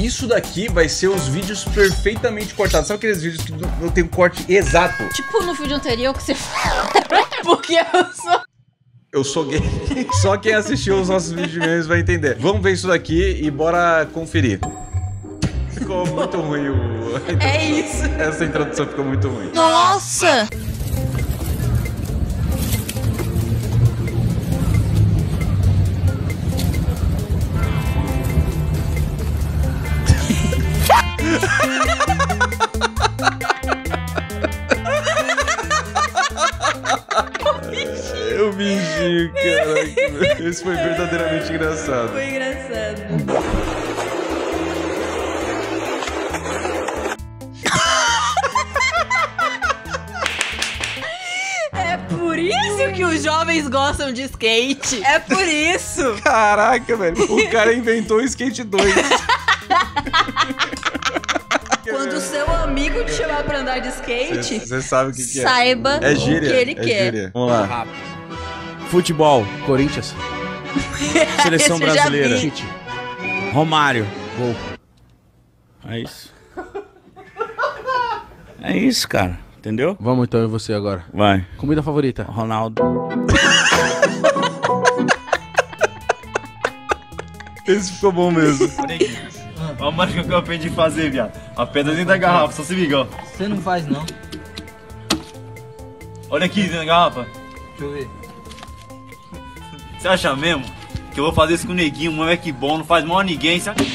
isso daqui vai ser os vídeos perfeitamente cortados. Sabe aqueles vídeos que não tem um corte exato? Tipo no vídeo anterior que você porque eu sou gay. Só quem assistiu os nossos vídeos mesmo vai entender. Vamos ver isso daqui e bora conferir. Ficou muito ruim É isso. Essa introdução ficou muito ruim. Nossa! O bichinho, caraca. Esse foi verdadeiramente engraçado. Foi engraçado. É por isso que os jovens gostam de skate. É por isso. Caraca, velho. O cara inventou o Skate 2. Quando o seu amigo te chamar pra andar de skate, você sabe o que é. Saiba É gíria, o que ele quer. Gíria. Vamos lá. Futebol, Corinthians. Seleção brasileira. Romário, gol. É isso. É isso, cara. Entendeu? Vamos então, e você agora? Vai. Comida favorita? Ronaldo. Esse ficou bom mesmo. Olha a mágica que eu aprendi a fazer, viado. A pedra dentro da garrafa, só se liga, ó. Você não faz, não. Olha aqui dentro da garrafa. Deixa eu ver. Você acha mesmo que eu vou fazer isso com o neguinho, um moleque bom, não faz mal a ninguém, sabe?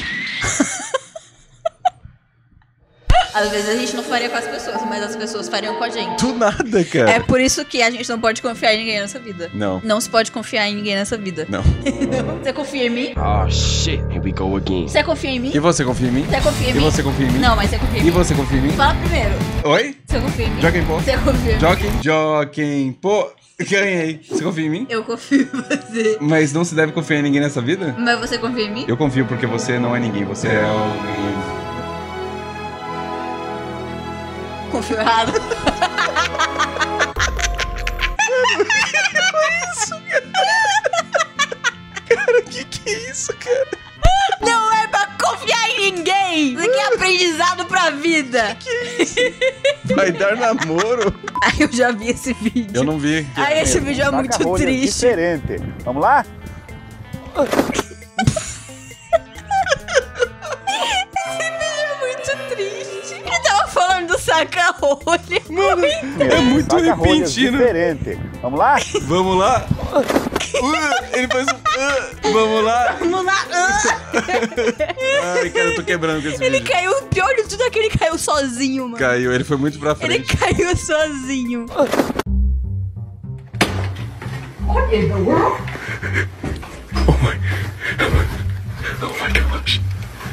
Às vezes a gente não faria com as pessoas, mas as pessoas fariam com a gente. Do nada, cara. É por isso que a gente não pode confiar em ninguém nessa vida. Não. Não se pode confiar em ninguém nessa vida. Não. Você confia em mim? Oh shit, here we go again. Você confia em mim? E você confia em mim? Você confia em mim? E você confia em mim? Não, mas você confia em mim. E você confia em mim? Fala primeiro. Oi? Você confia em mim? Joaquim Pô? Você confia em mim? Joaquim Pô. Ganhei. Você confia em mim? Eu confio em você. Mas não se deve confiar em ninguém nessa vida? Mas você confia em mim? Eu confio porque você não é ninguém. Você é alguém. Confio errado. Cara, que é isso, cara? Não é pra confiar em ninguém. Isso aqui é aprendizado pra vida. Que é isso? Vai dar namoro? Ai, eu já vi esse vídeo. Eu não vi. Ai, esse vídeo é muito triste. Diferente. Vamos lá? Saca-rolha. Mano, é muito repentino. Diferente. Vamos lá? Vamos lá? Ele faz um... vamos lá? Vamos lá. Ai, cara, eu tô quebrando com esse Ele vídeo. caiu, pior de tudo é que ele caiu sozinho, mano. Caiu, ele foi muito pra frente. Ele caiu sozinho. What in the world? Oh my gosh.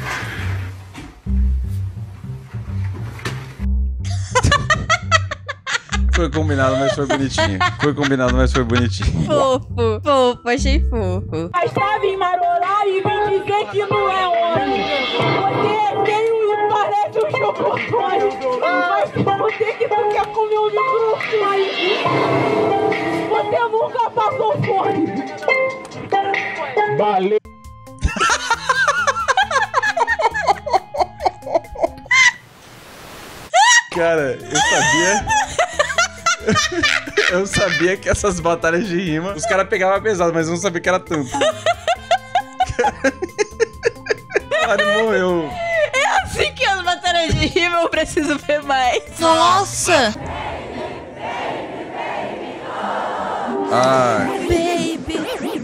Foi combinado, mas foi bonitinho. Foi combinado, mas foi bonitinho. Fofo, fofo, achei fofo. Mas sabe marolar e me dizer que não é homem. Você é feio e parece um chocotone. Mas você que não quer comer um microfone. Você nunca passou fome. Valeu. Cara, eu sabia... Eu sabia que essas batalhas de rima os caras pegavam pesado, mas eu não sabia que era tanto. Cara, morreu. É assim que as batalhas de rima eu preciso ver mais. Nossa! Ah. Baby.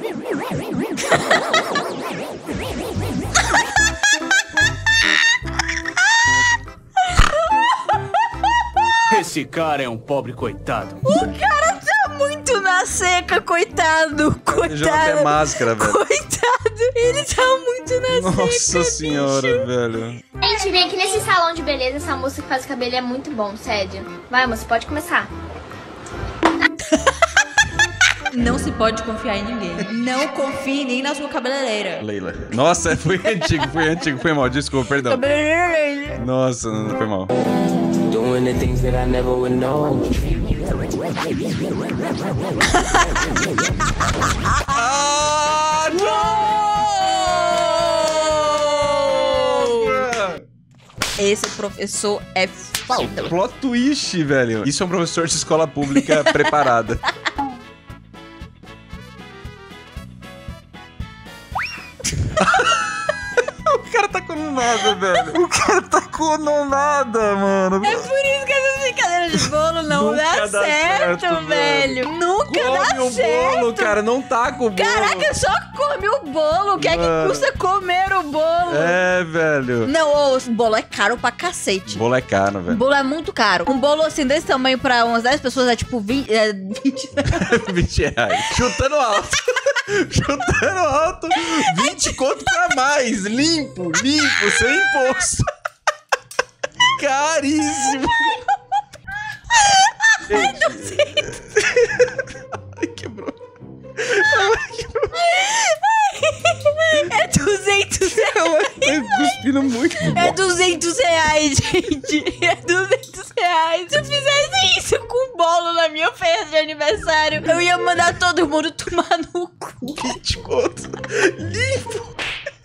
Esse cara é um pobre coitado. O cara tá muito na seca, coitado. Coitado. Já não tem máscara, velho. Coitado, ele tá muito na seca. Nossa senhora, bicho. velho. Gente, vem aqui nesse salão de beleza. Essa moça que faz o cabelo é muito bom, sério. Vai, moça, pode começar. Não se pode confiar em ninguém. Não confie nem na sua cabeleireira. Leila. Nossa, foi antigo, foi mal. Desculpa, perdão. Cabeleireira. Nossa, não foi mal. Doing the things that I never would know. Ah, não! Esse professor é foda. Plot twist, velho. Isso é um professor de escola pública preparada. O cara tacou no nada, velho. O cara tacou no nada, mano. É por isso que essas brincadeiras de bolo não Nunca dá certo, velho. Nunca Come dá o certo. bolo, cara. Não taca o bolo. Caraca, eu só come o bolo. O que é que Mano. custa comer o bolo? É, velho. Não, o bolo é caro pra cacete. Bolo é caro, O velho. bolo é muito caro. Um bolo assim desse tamanho pra umas 10 pessoas é tipo 20 R$20. Chutando alto. Chutando alto. 20 conto pra mais. Limpo, sem imposto. Caríssimo. Ai, quebrou. É 200 reais. Tá cuspindo muito. É 200 reais, gente. É 200 reais. Se eu fizesse isso com bolo na minha festa de aniversário, eu ia mandar todo mundo tomar no cu. 20 conto. Limpo.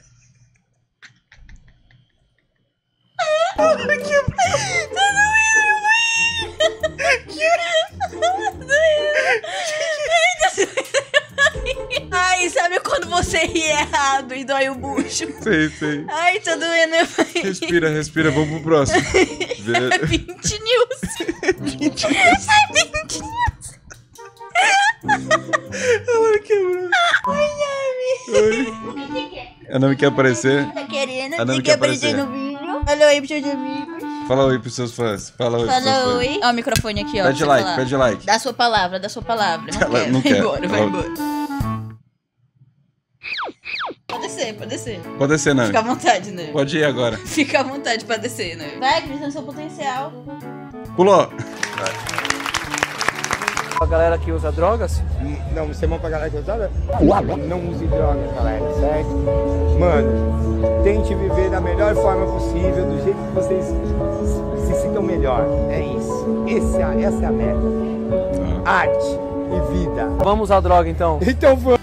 Ai, que... Tá doendo, Ai, sabe quando você ri errado e dói o bucho? Sei. Ai, tá doendo. Respira, vamos pro próximo. 20 news. 20 Ai, 20 news. Ela quebrou. Oi. A Nami quer aparecer? Tá querendo? A Nami Você quer quer aparecer aparecer. no vídeo? Fala oi pros seus amigos. Fala oi pros seus fãs. Fala oi pros seus Fala fãs. oi. Ó o microfone aqui, ó. pra Pede você like, falar. pede like. Dá sua palavra. Ela não quer. Vai Ela- embora. Pode descer. Pode descer, Nami. Fica à vontade, né? Pode ir agora. Fica à vontade pra descer, né? Vai, acredita no seu potencial. Pulou. A galera que usa drogas? Não, você é bom pra galera que usa droga? Não use drogas, galera, certo? Mano, tente viver da melhor forma possível, do jeito que vocês se sintam melhor. É isso. Essa é a meta. Arte e vida. Vamos usar droga então? Então vamos.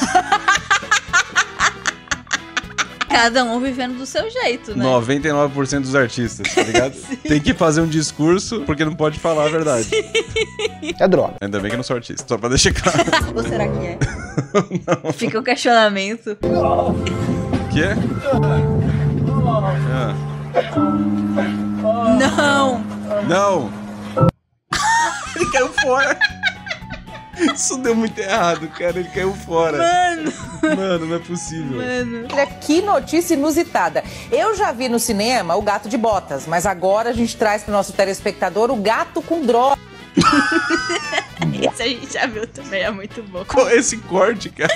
Cada um vivendo do seu jeito, né? 99% dos artistas, tá ligado? Tem que fazer um discurso porque não pode falar a verdade. É droga. Ainda bem que eu não sou artista, só pra deixar claro. Ou será que é? Fica o questionamento. Que é? Ah. Não! Não! Ele caiu fora! Isso deu muito errado, cara. Ele caiu fora. Mano, não é possível. Que notícia inusitada. Eu já vi no cinema o Gato de Botas, mas agora a gente traz pro nosso telespectador o gato com droga. Esse a gente já viu também, é muito bom. Qual é esse corte, cara?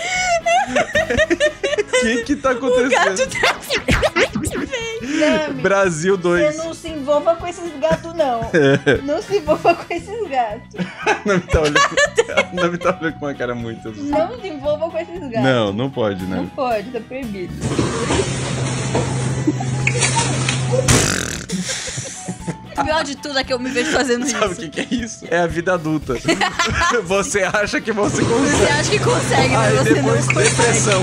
O que tá acontecendo? O gato tá... Brasil 2. Você não se envolva com esses gatos, não. Não se envolva com esses gatos. Não me tá olhando com uma cara muito... Não se envolva com esses gatos. Não pode, né? Não pode, tá proibido. O pior de tudo é que eu me vejo fazendo Sabe o isso. que é isso? É a vida adulta. Você acha que você Você consegue. acha que consegue, mas Aí você não depois consegue. depressão.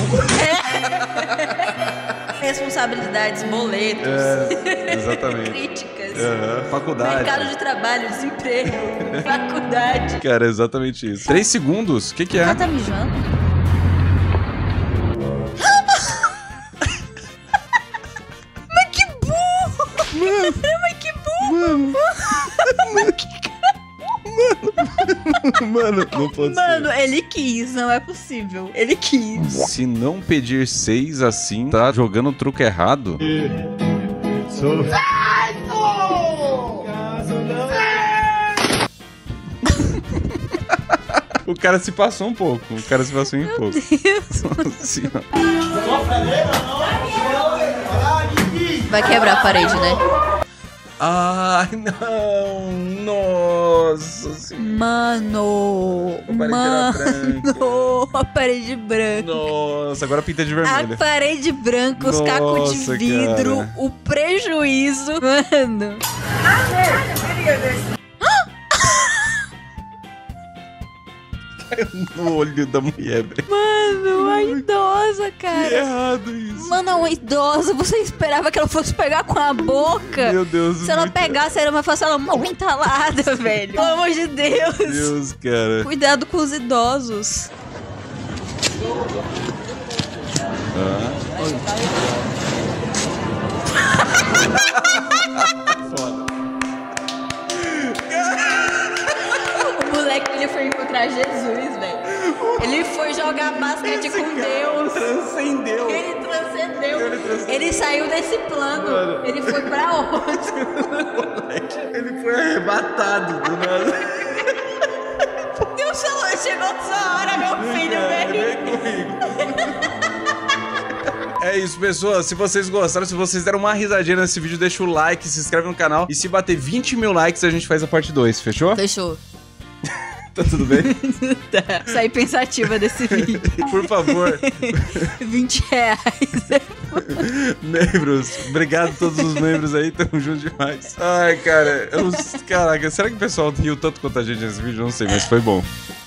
Responsabilidades, boletos, Exatamente. críticas, Faculdade. mercado de trabalho, desemprego, faculdade. Cara, é exatamente isso. 3 segundos? O que é? Ela tá mijando? Mas que burro! Mas que burro! Mano, não pode Mano, ele quis, não é possível. Ele quis. ser. Se não pedir 6 assim, tá jogando o truque errado. O cara se passou um pouco. O cara se passou um pouco. Assim, ó. Vai quebrar a parede, né? Ai, não! Nossa senhora. Mano! A parede era branca. Mano! A parede branca. Nossa, agora pinta de vermelho. A parede branca, os cacos de Nossa, vidro, cara. o prejuízo. Mano! No olho da mulher, velho. Mano, uma idosa, cara. Que errado isso. Mano, uma idosa, você esperava que ela fosse pegar com a boca? Meu Deus. Se ela pegasse, era mais fácil ela morrer entalada, velho. Pelo amor de Deus. Meu Deus, cara. Cuidado com os idosos. Foda. O moleque, ele foi encontrar Jesus, velho. Ele foi jogar basquete com Deus. Transcendeu. Ele transcendeu. Ele saiu desse plano. Mano. Ele foi pra outro. Ele foi arrebatado do nada. Deus falou, chegou sua hora, meu filho, velho. É isso, pessoal. Se vocês gostaram, se vocês deram uma risadinha nesse vídeo, deixa o like, se inscreve no canal. E se bater 20 mil likes, a gente faz a parte 2, fechou? Fechou. Tá tudo bem? Tá. Saí pensativa desse vídeo. Por favor. 20 reais. Membros, obrigado a todos os membros aí, tamo junto demais. Ai, cara, caraca, será que o pessoal riu tanto quanto a gente nesse vídeo? Eu não sei, mas foi bom.